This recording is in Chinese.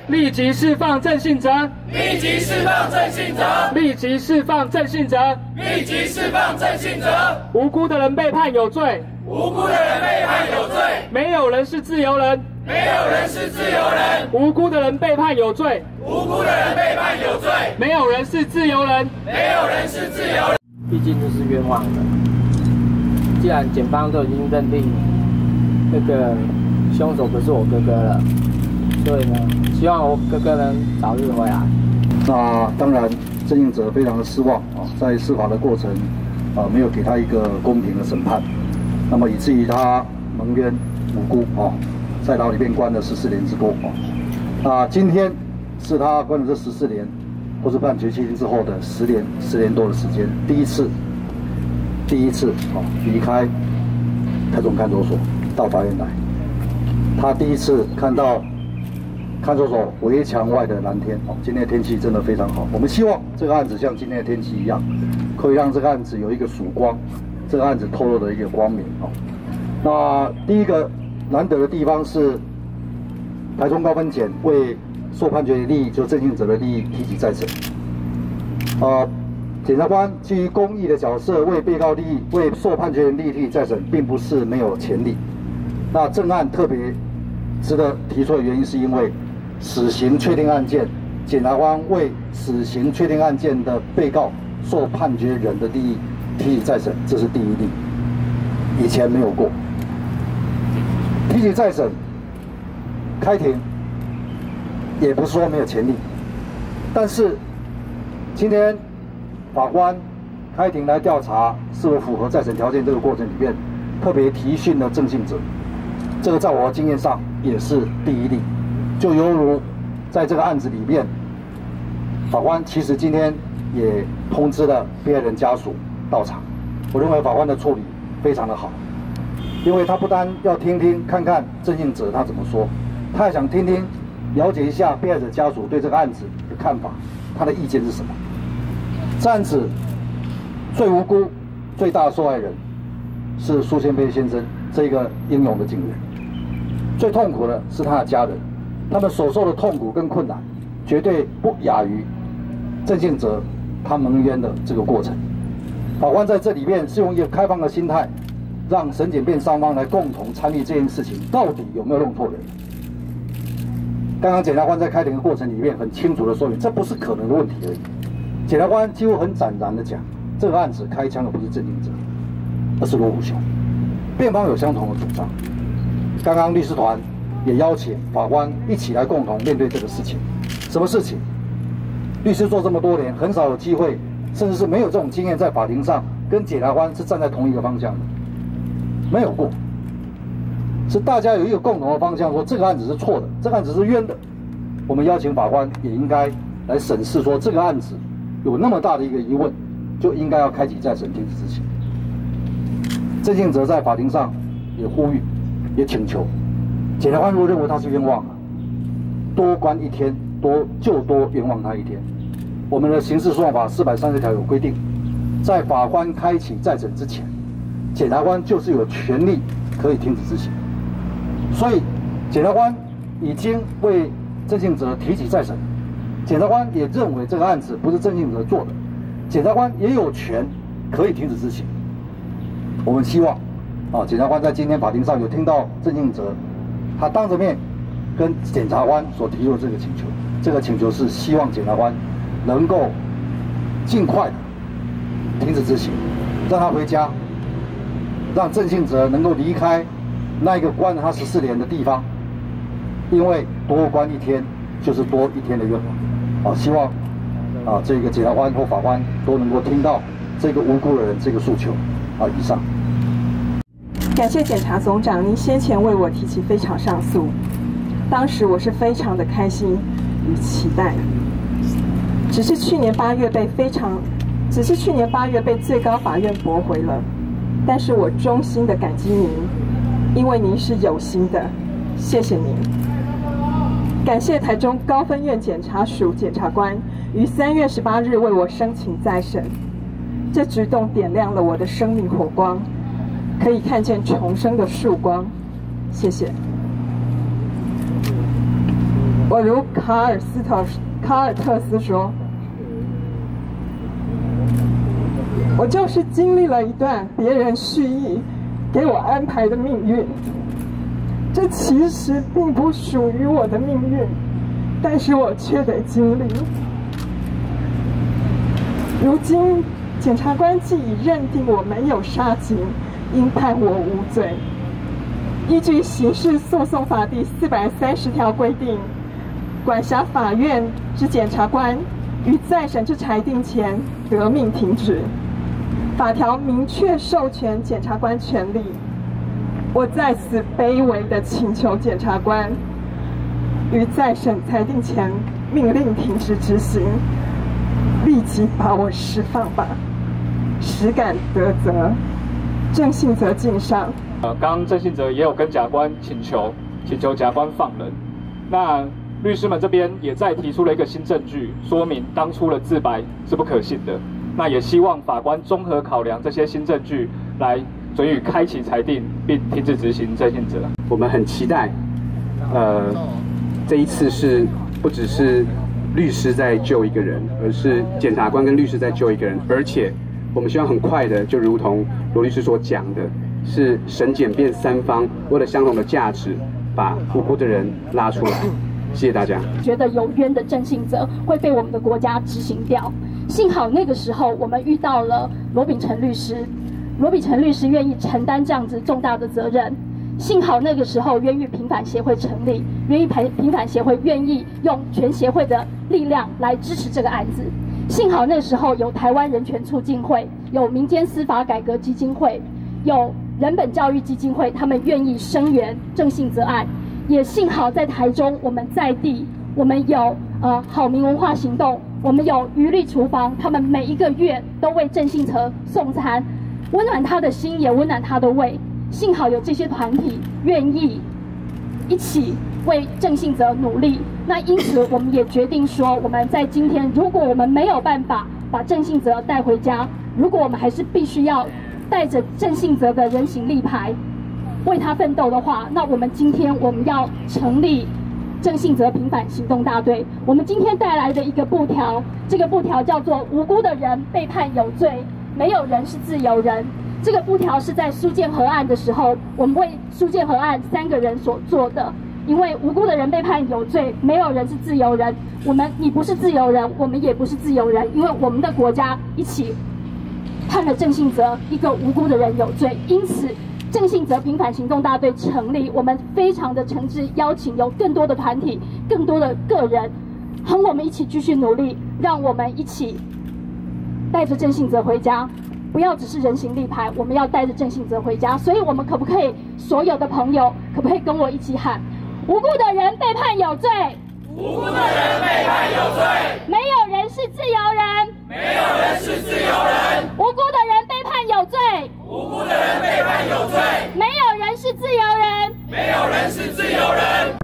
立即释放郑信哲！ 立即释放郑信哲！ 立即释放郑信哲！ 立即释放郑信哲！ 无辜的人被判有罪， 无辜的人被判有罪， 没有人是自由人， 没有人是自由人。 无辜的人被判有罪， 无辜的人被判有罪， 没有人是自由人， 没有人是自由人。 毕竟这是冤枉的。既然检方都已经认定那个凶手不是我哥哥了，所以呢，希望我哥哥能早日回来。 那当然，郑信哲非常的失望啊，在司法的过程没有给他一个公平的审判，那么以至于他蒙冤无辜啊，在牢里面关了14年之多啊。那今天是他关了这14年，或是判决期间之后的10年多的时间，第一次离开台中看守所到法院来，他第一次看到看守所围墙外的蓝天。今天的天气真的非常好，我们希望这个案子像今天的天气一样，可以让这个案子有一个曙光，这个案子透露的一个光明。那第一个难得的地方是台中高分检为受判决的利益，就郑信哲的利益提起再审。检察官基于公益的角色，为被告利益、为受判决人利益提起再审，并不是没有潜力。那正案特别值得提出的原因，是因为死刑确定案件，检察官为死刑确定案件的被告、受判决人的利益提起再审，这是第一例，以前没有过。提起再审，开庭，也不是说没有潜力，但是今天法官开庭来调查是否符合再审条件，这个过程里面特别提讯了郑信哲，这个在我的经验上也是第一例，就犹如在这个案子里面，法官其实今天也通知了被害人家属到场，我认为法官的处理非常的好，因为他不单要听听看看郑信哲他怎么说，他还想听听了解一下被害者家属对这个案子的看法，他的意见是什么。这案子最无辜、最大的受害人是苏宪飞先生这个英勇的警员，最痛苦的是他的家人，他们所受的痛苦跟困难，绝对不亚于郑信哲他蒙冤的这个过程。法官在这里面是用一个开放的心态，让审检辩双方来共同参与这件事情，到底有没有弄错人？刚刚检察官在开庭的过程里面很清楚的说明，这不是可能的问题而已。检察官几乎很坦然的讲，这个案子开枪的不是郑信哲，而是罗虎雄。辩方有相同的主张。刚刚律师团也邀请法官一起来共同面对这个事情。什么事情？律师做这么多年，很少有机会，甚至是没有这种经验，在法庭上跟检察官是站在同一个方向的，没有过。是大家有一个共同的方向，说这个案子是错的，这个案子是冤的。我们邀请法官也应该来审视，说这个案子有那么大的一个疑问，就应该要开启再审停止执行。郑信哲在法庭上也呼吁，也请求，检察官如果认为他是冤枉的，多关1天，多冤枉他1天。我们的刑事诉讼法430条有规定，在法官开启再审之前，检察官就是有权利可以停止执行。所以，检察官已经为郑信哲提起再审，检察官也认为这个案子不是郑信哲做的，检察官也有权可以停止执行。我们希望，检察官在今天法庭上有听到郑信哲他当着面跟检察官所提出的这个请求，这个请求是希望检察官能够尽快的停止执行，让他回家，让郑信哲能够离开那一个关了他14年的地方，因为多关1天就是多1天的冤枉。希望这个检察官或法官都能够听到这个无辜的人这个诉求。以上。 感谢检察总长，您先前为我提起非常上诉，当时我是非常的开心与期待。只是去年8月被最高法院驳回了，但是我衷心的感激您，因为您是有心的，谢谢您。感谢台中高分院检察署检察官于3月18日为我申请再审，这举动点亮了我的生命火光，可以看见重生的曙光。谢谢。 我如卡尔特斯说，我就是经历了一段别人蓄意给我安排的命运，这其实并不属于我的命运，但是我却得经历。如今检察官既已认定我没有杀警，应判我无罪。依据刑事诉讼法第430条规定，管辖法院之检察官于再审之裁定前得命停止。法条明确授权检察官权利，我在此卑微的请求检察官于再审裁定前命令停止执行，立即把我释放吧。实感得责，郑信泽敬上。 刚刚郑信泽也有跟检察官请求检察官放人。那律师们这边也再提出了一个新证据，说明当初的自白是不可信的。那也希望法官综合考量这些新证据，来准予开启裁定，并停止执行郑信泽。 我们很期待，这一次不只是律师在救一个人，而是检察官跟律师在救一个人，而且我们希望很快的，就如同罗律师所讲的，是审检辩三方为了相同的价值，把无辜的人拉出来。谢谢大家。 觉得有冤的郑信泽会被我们的国家执行掉，幸好那个时候我们遇到了罗秉成律师，罗秉成律师愿意承担这样子重大的责任。幸好那个时候冤狱平反协会成立，冤狱平反协会愿意用全协会的力量来支持这个案子。幸好那时候有台湾人权促进会，有民间司法改革基金会，有人本教育基金会，他们愿意声援郑信泽案。也幸好在台中，我们在地，我们有好民文化行动，我们有余力厨房，他们每一个月都为郑信泽送餐，温暖他的心，也温暖他的胃。幸好有这些团体愿意一起为郑信泽努力。那因此，我们也决定说，我们在今天，如果我们没有办法把郑信泽带回家，如果我们还是必须要带着郑信泽的人形立牌为他奋斗的话，那我们今天我们要成立郑信泽平反行动大队。我们今天带来的一个布条，这个布条叫做“无辜的人被判有罪，没有人是自由人”。这个布条是在苏建和案的时候，我们为苏建和案3个人所做的。因为无辜的人被判有罪，没有人是自由人。你不是自由人，我们也不是自由人，因为我们的国家一起判了郑信泽一个无辜的人有罪，因此郑信泽平反行动大队成立，我们非常的诚挚邀请有更多的团体、更多的个人和我们一起继续努力，让我们一起带着郑信泽回家，不要只是人形立牌，我们要带着郑信泽回家。所以我们可不可以所有的朋友可不可以跟我一起喊：无辜的人被判有罪， 无辜的人被判有罪， 没有人是自由人， 没有人是自由人， 无辜的人被判有罪， 无辜的人被判有罪， 没有人是自由人， 没有人是自由人。